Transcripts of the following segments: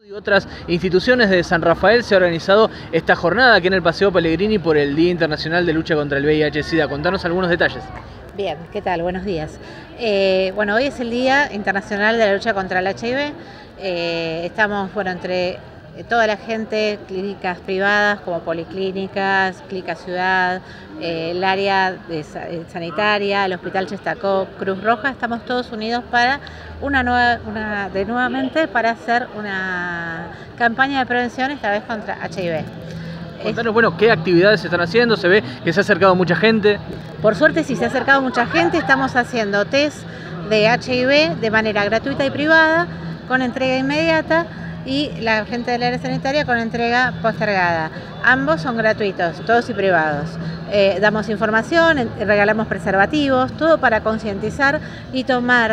Y otras instituciones de San Rafael se ha organizado esta jornada aquí en el Paseo Pellegrini por el Día Internacional de Lucha contra el VIH-Sida. Contanos algunos detalles. Bien, ¿qué tal? Buenos días. Bueno, hoy es el Día Internacional de la Lucha contra el HIV. Estamos, entre toda la gente, clínicas privadas como policlínicas, Clínica Ciudad, el área sanitaria, el Hospital Chestacó, Cruz Roja, estamos todos unidos para nuevamente para hacer una campaña de prevención, esta vez contra HIV. Contanos, ¿qué actividades se están haciendo? Se ve que se ha acercado mucha gente. Por suerte sí se ha acercado mucha gente, estamos haciendo test de HIV de manera gratuita y privada, con entrega inmediata, y la gente del área sanitaria con entrega postergada. Ambos son gratuitos, todos y privados. Damos información, regalamos preservativos, todo para concientizar y tomar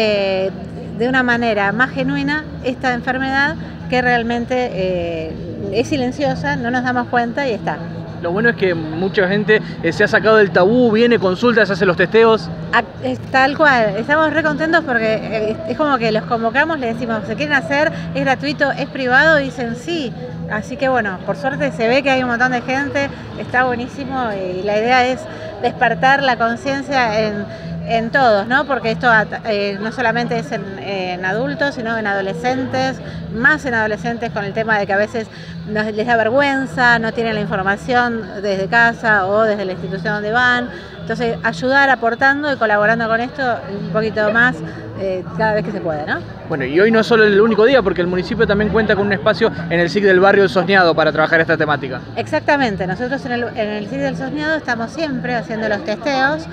de una manera más genuina esta enfermedad que realmente es silenciosa, no nos damos cuenta y está. Lo bueno es que mucha gente se ha sacado del tabú, viene, consulta, se hace los testeos. Tal cual, estamos re contentos porque es como que los convocamos, les decimos, ¿se quieren hacer? ¿Es gratuito? ¿Es privado? Y dicen sí. Así que por suerte se ve que hay un montón de gente, está buenísimo y la idea es despertar la conciencia en todos, ¿no? Porque esto no solamente es en adultos, sino en adolescentes, más en adolescentes, con el tema de que a veces les da vergüenza, no tienen la información desde casa o desde la institución donde van. Entonces, ayudar aportando y colaborando con esto un poquito más cada vez que se puede, ¿no? Bueno, y hoy no es solo el único día, porque el municipio también cuenta con un espacio en el SIC del barrio El Sosneado para trabajar esta temática. Exactamente, nosotros en el SIC del Sosneado estamos siempre haciendo los testeos.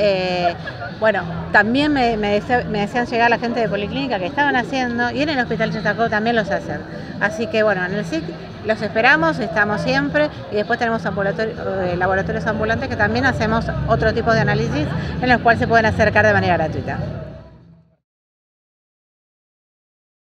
También me decían llegar la gente de Policlínica que estaban haciendo, y en el Hospital Chestacó también los hacen. Así que en el SIC los esperamos, estamos siempre, y después tenemos laboratorios ambulantes que también hacemos otro tipo de análisis en los cuales se pueden acercar de manera gratuita.